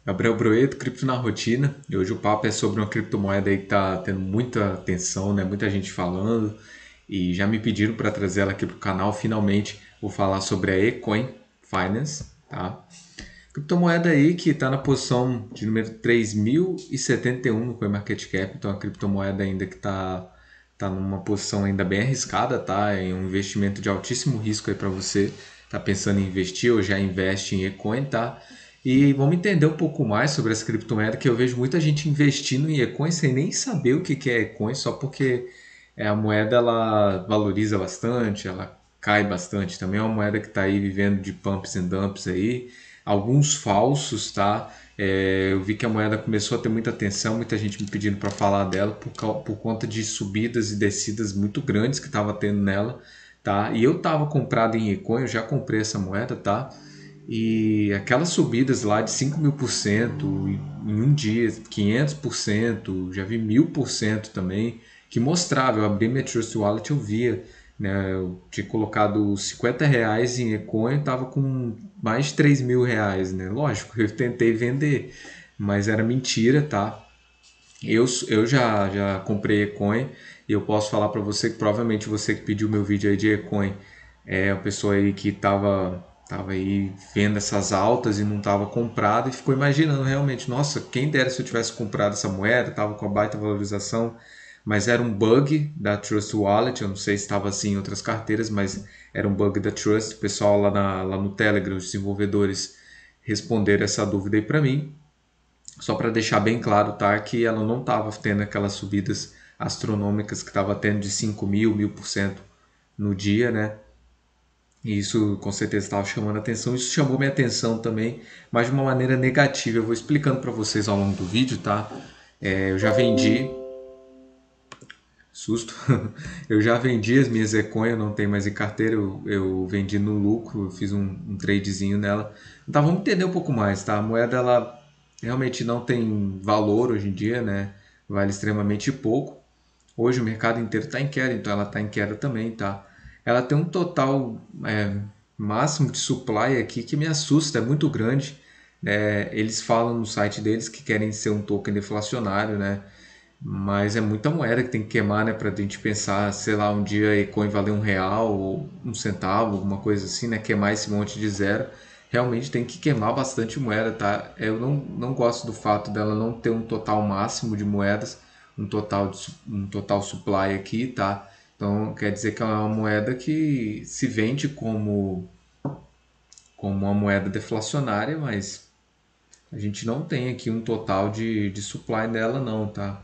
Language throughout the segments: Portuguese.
Gabriel Broeto, Cripto na Rotina. E hoje o papo é sobre uma criptomoeda aí que está tendo muita atenção, né? Muita gente falando. E já me pediram para trazer ela aqui para o canal. Finalmente vou falar sobre a Ecoin Finance, tá? Criptomoeda aí que está na posição de número 3071 no CoinMarketCap. Então, a criptomoeda ainda que tá numa posição ainda bem arriscada, tá? É um investimento de altíssimo risco aí para você. Tá pensando em investir ou já investe em Ecoin, tá? E vamos entender um pouco mais sobre essa criptomoeda, que eu vejo muita gente investindo em Ecoin sem nem saber o que é Ecoin, só porque a moeda ela valoriza bastante, ela cai bastante. Também é uma moeda que está aí vivendo de pumps and dumps aí, alguns falsos, tá? Eu vi que a moeda começou a ter muita atenção, muita gente me pedindo para falar dela por conta de subidas e descidas muito grandes que estava tendo nela, tá? E eu estava comprado em Ecoin, eu já comprei essa moeda, tá? E aquelas subidas lá de 5.000% em um dia, 500%, já vi 1.000% também, que mostrava, eu abri minha Trust Wallet, eu via, né, eu tinha colocado R$ 50 em Ecoin, estava com mais de R$ 3.000, né, lógico, eu tentei vender, mas era mentira, tá? Eu já comprei Ecoin e eu posso falar para você que provavelmente você que pediu meu vídeo aí de Ecoin é uma pessoa aí que tava aí vendo essas altas e não estava comprado e ficou imaginando realmente, nossa, quem dera se eu tivesse comprado essa moeda, tava com a baita valorização, mas era um bug da Trust Wallet, eu não sei se estava assim em outras carteiras, mas era um bug da Trust, o pessoal lá no Telegram, os desenvolvedores responderam essa dúvida aí para mim. Só para deixar bem claro, tá, que ela não estava tendo aquelas subidas astronômicas que estava tendo de 5.000, 1.000% no dia, né? E isso com certeza estava chamando a atenção. Isso chamou minha atenção também, mas de uma maneira negativa. Eu vou explicando para vocês ao longo do vídeo, tá? Eu já vendi, susto, eu já vendi as minhas Ecoin, eu não tenho mais em carteira, eu vendi no lucro, eu fiz um tradezinho nela. Então vamos entender um pouco mais, tá? A moeda ela realmente não tem valor hoje em dia, né? Vale extremamente pouco. Hoje o mercado inteiro está em queda, então ela está em queda também, tá? Ela tem um total máximo de supply aqui que me assusta, é muito grande. Eles falam no site deles que querem ser um token deflacionário, né? Mas é muita moeda que tem que queimar, né? Pra gente pensar, sei lá, um dia a Ecoin valer R$ 1 ou 1 centavo, alguma coisa assim, né? Queimar esse monte de zero. Realmente tem que queimar bastante moeda, tá? Eu não gosto do fato dela não ter um total máximo de moedas, um total supply aqui, tá? Então quer dizer que é uma moeda que se vende como uma moeda deflacionária, mas a gente não tem aqui um total de supply dela não, tá?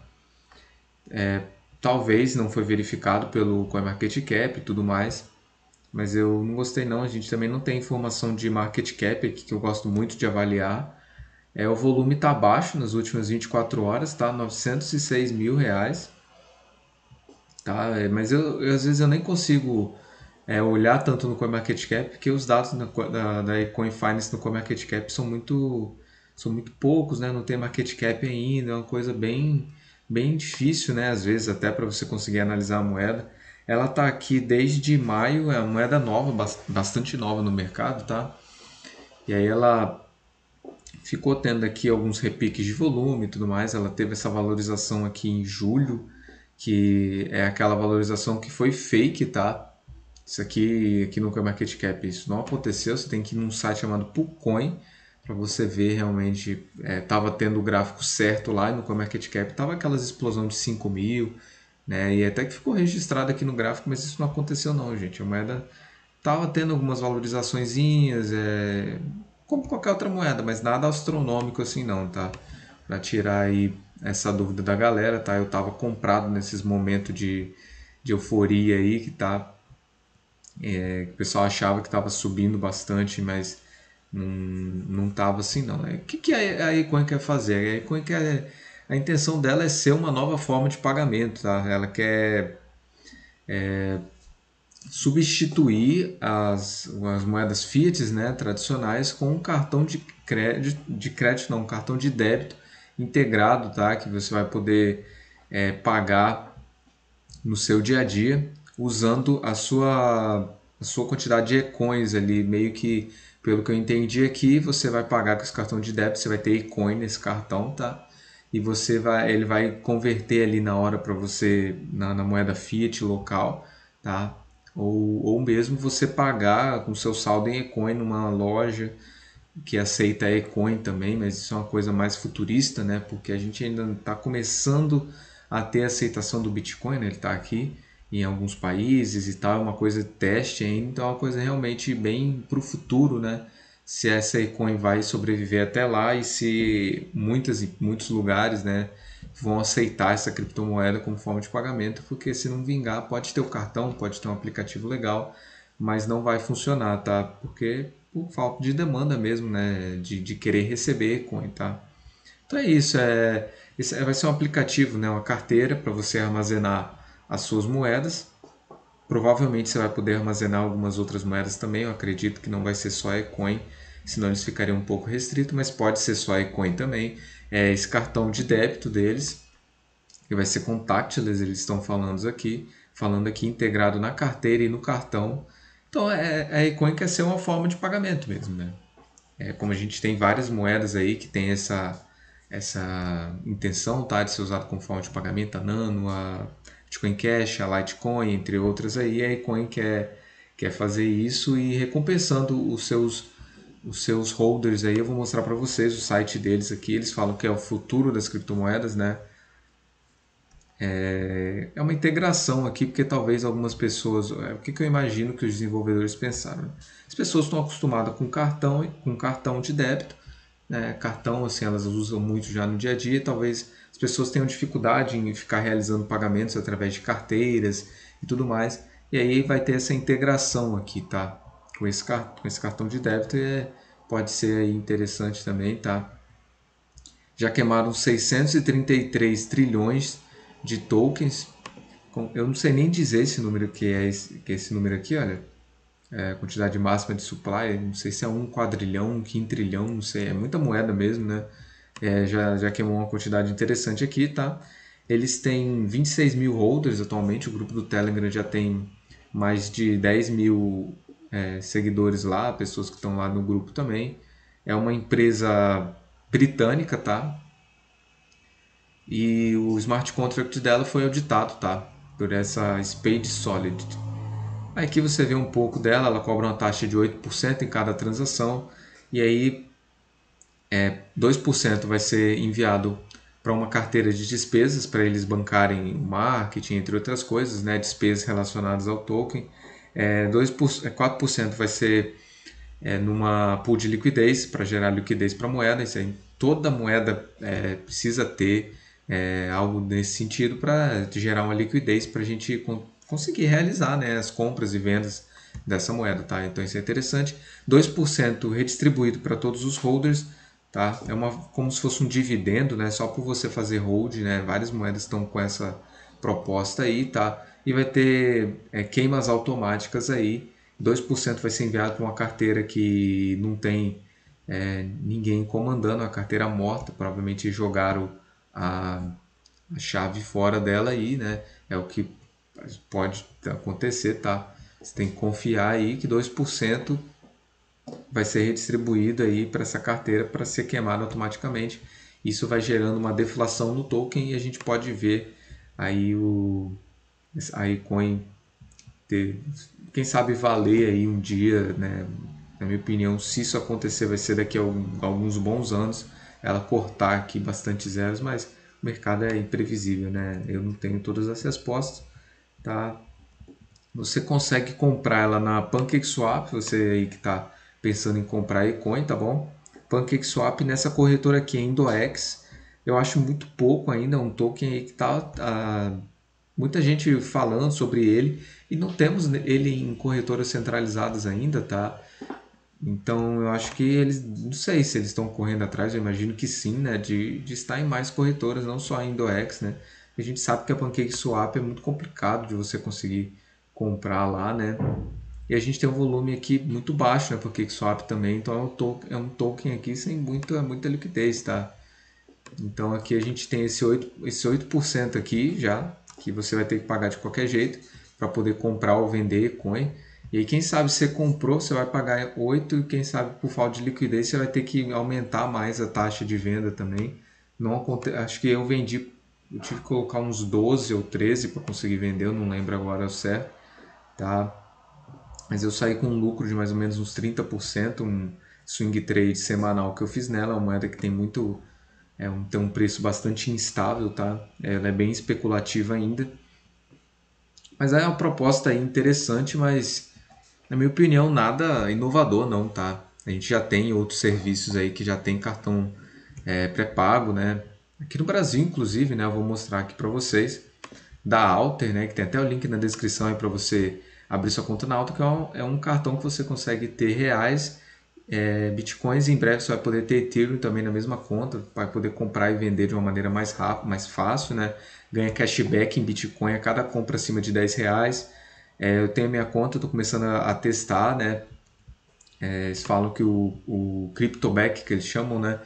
Talvez não foi verificado pelo CoinMarketCap e tudo mais, mas eu não gostei não. A gente também não tem informação de market cap aqui que eu gosto muito de avaliar. O volume está baixo nas últimas 24 horas, tá? R$ 906.000, tá? Mas às vezes eu nem consigo olhar tanto no CoinMarketCap porque os dados da Ecoin Finance no CoinMarketCap são muito poucos, né? Não tem market cap ainda, é uma coisa bem difícil, né? Às vezes até para você conseguir analisar a moeda. Ela está aqui desde maio, é uma moeda nova, bastante nova no mercado, tá? E aí ela ficou tendo aqui alguns repiques de volume e tudo mais. Ela teve essa valorização aqui em julho, que é aquela valorização que foi fake, tá? Isso aqui no CoinMarketCap, isso não aconteceu. Você tem que ir num site chamado Pulcoin para você ver realmente. Tava tendo o gráfico certo lá no CoinMarketCap, tava aquelas explosão de 5.000, né? E até que ficou registrado aqui no gráfico, mas isso não aconteceu não, gente. A moeda tava tendo algumas valorizaçõezinhas, como qualquer outra moeda, mas nada astronômico assim não, tá? Para tirar aí essa dúvida da galera, tá? Eu tava comprado nesses momentos de euforia aí que tá o pessoal achava que estava subindo bastante, mas não estava assim não. O que a Ecoin quer fazer? A Ecoin quer, a intenção dela é ser uma nova forma de pagamento, tá? Ela quer substituir as moedas fiat, né, tradicionais com um cartão de crédito não, um cartão de débito integrado, tá? Que você vai poder pagar no seu dia a dia usando a sua quantidade de Ecoins ali, meio que Pelo que eu entendi aqui, você vai pagar com esse cartão de débito, você vai ter Ecoin nesse cartão, tá? E ele vai converter ali na hora para você na moeda Fiat local, tá? Ou mesmo você pagar com seu saldo em Ecoin numa loja que aceita Ecoin também, mas isso é uma coisa mais futurista, né? Porque a gente ainda está começando a ter aceitação do Bitcoin, né? Ele está aqui em alguns países e tal, é uma coisa de teste ainda, então é uma coisa realmente bem para o futuro, né? Se essa Ecoin vai sobreviver até lá e se muitos lugares, né, vão aceitar essa criptomoeda como forma de pagamento, porque se não vingar, pode ter o cartão, pode ter um aplicativo legal, mas não vai funcionar, tá? Porque por falta de demanda mesmo, né? De querer receber coin, tá? Então é isso, vai ser um aplicativo, né? Uma carteira para você armazenar as suas moedas. Provavelmente você vai poder armazenar algumas outras moedas também, eu acredito que não vai ser só Ecoin, senão eles ficariam um pouco restritos, mas pode ser só Ecoin também. Esse cartão de débito deles, que vai ser contactless, eles estão falando aqui integrado na carteira e no cartão. Então a Ecoin quer ser uma forma de pagamento mesmo, né? Como a gente tem várias moedas aí que tem essa intenção, tá, de ser usado como forma de pagamento, a Nano, a Bitcoin Cash, a Litecoin, entre outras aí, a Ecoin quer fazer isso e recompensando os seus holders aí. Eu vou mostrar para vocês o site deles aqui, eles falam que é o futuro das criptomoedas, né? É uma integração aqui, porque talvez algumas pessoas. O que eu imagino que os desenvolvedores pensaram? Né? As pessoas estão acostumadas com cartão de débito, né? Cartão, assim, elas usam muito já no dia a dia. Talvez as pessoas tenham dificuldade em ficar realizando pagamentos através de carteiras e tudo mais. E aí vai ter essa integração aqui, tá? Com esse cartão de débito, pode ser aí interessante também, tá? Já queimaram 633 trilhões de tokens. Eu não sei nem dizer esse número que é esse número aqui, olha. A quantidade máxima de supply, não sei se é um quadrilhão, um quintrilhão, não sei, é muita moeda mesmo, né? Já queimou uma quantidade interessante aqui, tá? Eles têm 26 mil holders atualmente, o grupo do Telegram já tem mais de 10 mil seguidores lá, pessoas que estão lá no grupo também. É uma empresa britânica, tá? E o smart contract dela foi auditado, tá? Por essa Spade Solid. Aqui você vê um pouco dela, ela cobra uma taxa de 8% em cada transação. E aí 2% vai ser enviado para uma carteira de despesas, para eles bancarem marketing, entre outras coisas, né? Despesas relacionadas ao token. 4% vai ser numa pool de liquidez, para gerar liquidez para a moeda. Isso aí, toda moeda precisa ter algo nesse sentido para gerar uma liquidez para a gente conseguir realizar, né, as compras e vendas dessa moeda. Tá? Então isso é interessante. 2% redistribuído para todos os holders. Tá? Como se fosse um dividendo, né? Só por você fazer hold, né? Várias moedas estão com essa proposta aí, tá? E vai ter queimas automáticas aí. 2% vai ser enviado para uma carteira que não tem ninguém comandando, a carteira morta. Provavelmente jogaram a chave fora dela aí, né? É o que pode acontecer, tá? Você tem que confiar aí que 2% vai ser redistribuído aí para essa carteira para ser queimado automaticamente. Isso vai gerando uma deflação no token e a gente pode ver aí a Ecoin ter, quem sabe valer aí um dia, né? Na minha opinião, se isso acontecer, vai ser daqui a alguns bons anos ela cortar aqui bastante zeros, mas o mercado é imprevisível, né? Eu não tenho todas as respostas, tá? Você consegue comprar ela na PancakeSwap, você aí que está pensando em comprar Ecoin, tá bom? PancakeSwap nessa corretora aqui, Indox, eu acho muito pouco ainda, um token aí que tá muita gente falando sobre ele e não temos ele em corretoras centralizadas ainda, tá? Então eu acho que eles, não sei se eles estão correndo atrás, eu imagino que sim, né? De estar em mais corretoras, não só a Indox, né? A gente sabe que a PancakeSwap é muito complicado de você conseguir comprar lá, né? E a gente tem um volume aqui muito baixo na PancakeSwap também, então é um token aqui sem muita liquidez, tá? Então aqui a gente tem esse 8% aqui já, que você vai ter que pagar de qualquer jeito para poder comprar ou vender coin. E aí, quem sabe você comprou, você vai pagar 8 e quem sabe por falta de liquidez você vai ter que aumentar mais a taxa de venda também. Não acho que eu vendi, eu tive que colocar uns 12 ou 13 para conseguir vender, eu não lembro agora o certo, tá? Mas eu saí com um lucro de mais ou menos uns 30%, um swing trade semanal que eu fiz nela, uma moeda que tem muito, tem um preço bastante instável, tá? Ela é bem especulativa ainda. Mas é uma proposta aí interessante, mas na minha opinião nada inovador não, tá? A gente já tem outros serviços aí que já tem cartão pré-pago, né? Aqui no Brasil, inclusive, né? Eu vou mostrar aqui para vocês da Alter, né? Que tem até o link na descrição aí para você abrir sua conta na Alter, que é um cartão que você consegue ter reais, bitcoins, e em breve você vai poder ter Ethereum também na mesma conta, vai poder comprar e vender de uma maneira mais rápida, mais fácil, né? Ganha cashback em Bitcoin a cada compra acima de R$ 10. Eu tenho a minha conta, estou começando a testar, né? Eles falam que o CryptoBack, que eles chamam, né?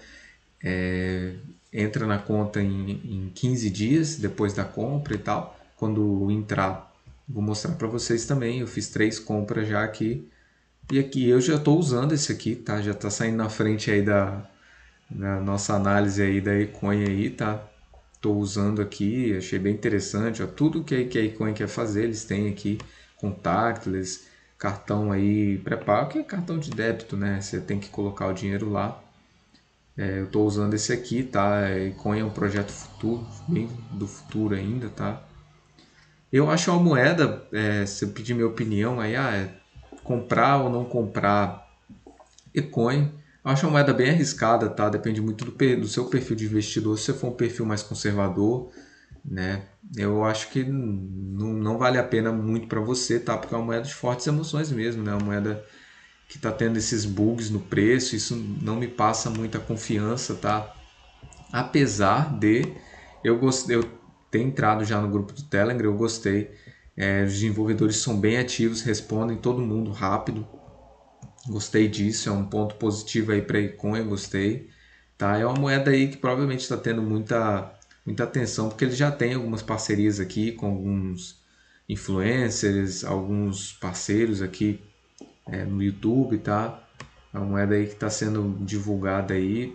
Entra na conta em 15 dias depois da compra e tal. Quando entrar, vou mostrar para vocês também. Eu fiz 3 compras já aqui. E aqui eu já estou usando esse aqui, tá? Já está saindo na frente aí da nossa análise aí da Ecoin aí, tá? Estou usando aqui, achei bem interessante. Ó, tudo que a Ecoin quer fazer, eles têm aqui contactless, cartão aí pré-pago, que é cartão de débito, né? Você tem que colocar o dinheiro lá. Eu estou usando esse aqui, tá? Ecoin é um projeto futuro, bem do futuro ainda, tá? Eu acho uma moeda, se eu pedir minha opinião aí, comprar ou não comprar Ecoin, eu acho uma moeda bem arriscada, tá? Depende muito do seu perfil de investidor. Se você for um perfil mais conservador, né? Eu acho que não vale a pena muito para você, tá? Porque é uma moeda de fortes emoções mesmo, né? Uma moeda que está tendo esses bugs no preço, isso não me passa muita confiança, tá? Apesar de eu ter entrado já no grupo do Telegram, eu gostei. Os desenvolvedores são bem ativos, respondem todo mundo rápido. Gostei disso, é um ponto positivo aí para a Ecoin, eu gostei. Tá? É uma moeda aí que provavelmente está tendo muita atenção, porque ele já tem algumas parcerias aqui com alguns influencers, alguns parceiros aqui no YouTube, tá? É uma moeda aí que está sendo divulgada aí.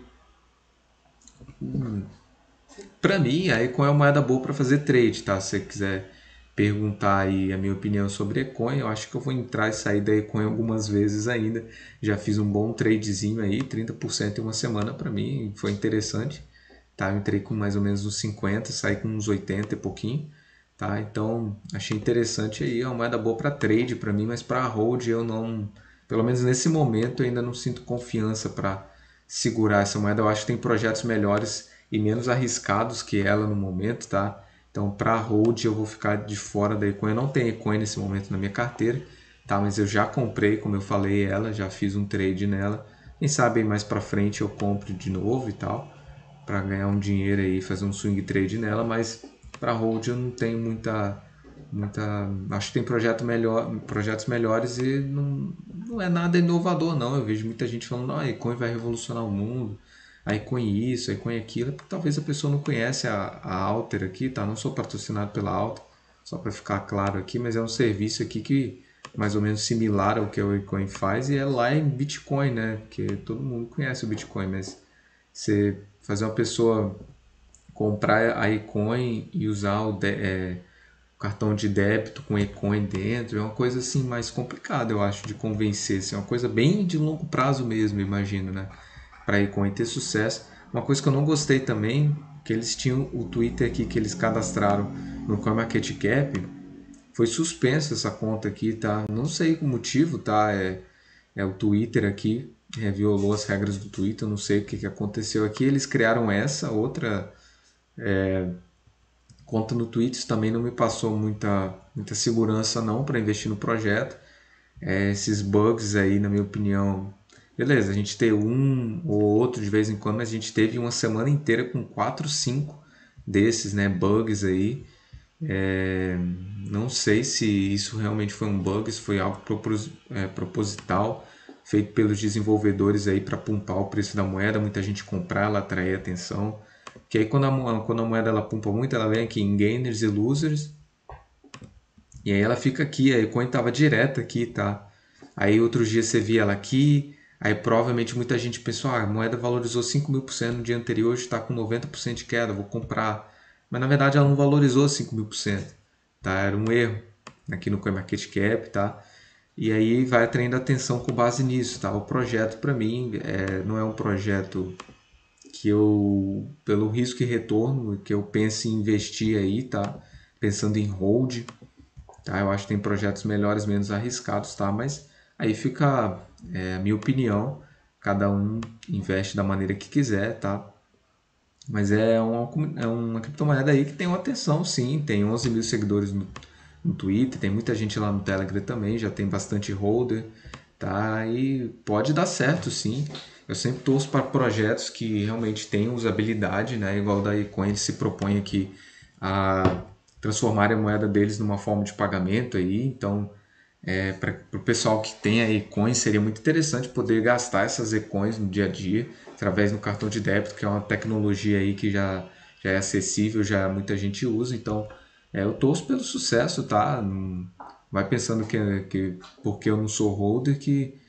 Para mim, a Ecoin é uma moeda boa para fazer trade, tá? Se você quiser perguntar aí a minha opinião sobre Ecoin, eu acho que eu vou entrar e sair da Ecoin algumas vezes ainda. Já fiz um bom tradezinho aí, 30% em uma semana para mim, foi interessante. Tá? Eu entrei com mais ou menos uns 50, saí com uns 80 e pouquinho. Tá? Então, achei interessante aí, é uma moeda boa para trade para mim, mas para hold eu não, pelo menos nesse momento, eu ainda não sinto confiança para segurar essa moeda. Eu acho que tem projetos melhores e menos arriscados que ela no momento, tá? Então, para hold eu vou ficar de fora da Ecoin. Eu não tenho Ecoin nesse momento na minha carteira, tá? Mas eu já comprei, como eu falei, ela, já fiz um trade nela. Quem sabe mais para frente eu compro de novo e tal, para ganhar um dinheiro aí, fazer um swing trade nela, mas para hold eu não tenho muita, acho que tem projetos melhores e não é nada inovador não. Eu vejo muita gente falando, a Ecoin vai revolucionar o mundo, a Ecoin isso, a Ecoin aquilo, porque talvez a pessoa não conhece a Alter aqui, tá? Não sou patrocinado pela Alter, só para ficar claro aqui, mas é um serviço aqui que mais ou menos similar ao que a Ecoin faz e é lá em Bitcoin, né? Porque todo mundo conhece o Bitcoin, mas você fazer uma pessoa comprar a Ecoin e usar cartão de débito com Ecoin dentro é uma coisa assim mais complicada, eu acho, de convencer. Assim, é uma coisa bem de longo prazo mesmo, imagino, né? Para a Ecoin ter sucesso. Uma coisa que eu não gostei também, que eles tinham o Twitter aqui que eles cadastraram no CoinMarketCap, foi suspensa essa conta aqui, tá? Não sei o motivo, tá? É o Twitter aqui, violou as regras do Twitter, não sei o que aconteceu aqui. Eles criaram essa outra conta no Twitter, isso também não me passou muita segurança não para investir no projeto. Esses bugs aí, na minha opinião, beleza, a gente tem um ou outro de vez em quando, mas a gente teve uma semana inteira com 4, 5 desses, né, bugs aí. É, não sei se isso realmente foi um bug, se foi algo proposital, feito pelos desenvolvedores aí para pumpar o preço da moeda, muita gente comprar, ela atrair atenção. Que aí quando a moeda ela pumpa muito, ela vem aqui em gainers e losers, E aí ela fica aqui, a Ecoin estava direto aqui, tá? Aí outros dias você via ela aqui, aí provavelmente muita gente pensou, ah, a moeda valorizou 5.000% no dia anterior, hoje está com 90% de queda, vou comprar. Mas na verdade ela não valorizou 5.000%, tá? Era um erro aqui no CoinMarketCap, tá? E aí vai atraindo atenção com base nisso, tá? O projeto para mim não é um projeto que eu, pelo risco e retorno, que eu pense em investir aí, tá? Pensando em hold, tá? Eu acho que tem projetos melhores, menos arriscados, tá? Mas aí fica a minha opinião, cada um investe da maneira que quiser, tá? Mas é uma criptomoeda aí que tem uma atenção, sim, tem 11 mil seguidores no Twitter, tem muita gente lá no Telegram também, já tem bastante holder, tá? E pode dar certo, sim. Eu sempre torço para projetos que realmente tenham usabilidade, né? Igual da Ecoin, eles se propõe aqui a transformar a moeda deles numa forma de pagamento aí, então para o pessoal que tem a Ecoin, seria muito interessante poder gastar essas Ecoins no dia a dia, através do cartão de débito, que é uma tecnologia aí que já é acessível, já muita gente usa. Então, eu torço pelo sucesso, tá? Não vai pensando que porque eu não sou holder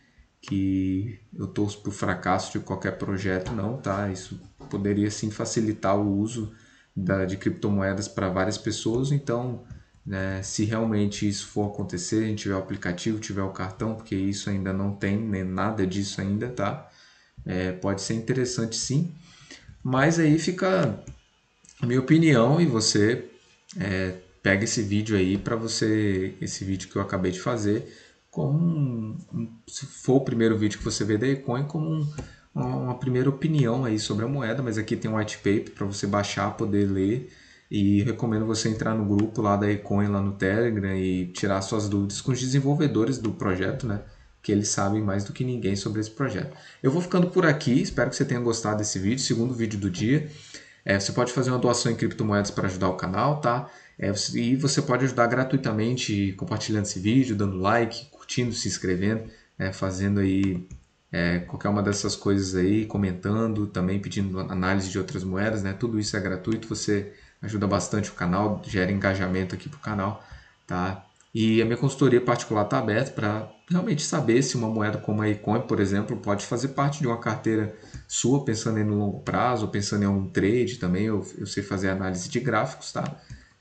que eu torço para o fracasso de qualquer projeto, não, tá? Isso poderia sim facilitar o uso de criptomoedas para várias pessoas, então, né, se realmente isso for acontecer, a gente tiver o aplicativo, tiver o cartão, porque isso ainda não tem, nem nada disso ainda, tá? Pode ser interessante sim, mas aí fica a minha opinião e você pega esse vídeo aí para você, esse vídeo que eu acabei de fazer, como se for o primeiro vídeo que você vê da Ecoin, como uma primeira opinião aí sobre a moeda, mas aqui tem um white paper para você baixar, poder ler, e recomendo você entrar no grupo lá da Ecoin, lá no Telegram, e tirar suas dúvidas com os desenvolvedores do projeto, né? Que eles sabem mais do que ninguém sobre esse projeto. Eu vou ficando por aqui, espero que você tenha gostado desse vídeo, segundo vídeo do dia. Você pode fazer uma doação em criptomoedas para ajudar o canal, tá? E você pode ajudar gratuitamente compartilhando esse vídeo, dando like, curtindo, se inscrevendo, fazendo aí qualquer uma dessas coisas aí, comentando, também pedindo análise de outras moedas, né? Tudo isso é gratuito, você ajuda bastante o canal, gera engajamento aqui para o canal, tá? E a minha consultoria particular está aberta para realmente saber se uma moeda como a Ecoin, por exemplo, pode fazer parte de uma carteira sua, pensando em no longo prazo, ou pensando em algum trade também. Eu sei fazer análise de gráficos, tá?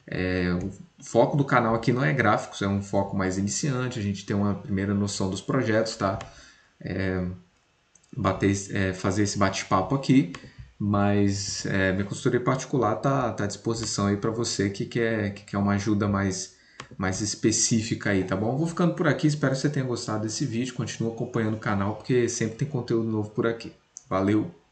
O foco do canal aqui não é gráficos, é um foco mais iniciante, a gente tem uma primeira noção dos projetos, tá? Fazer esse bate-papo aqui, mas minha consultoria particular tá à disposição aí para você que quer uma ajuda mais específica aí, tá bom? Vou ficando por aqui, espero que você tenha gostado desse vídeo, continue acompanhando o canal porque sempre tem conteúdo novo por aqui. Valeu!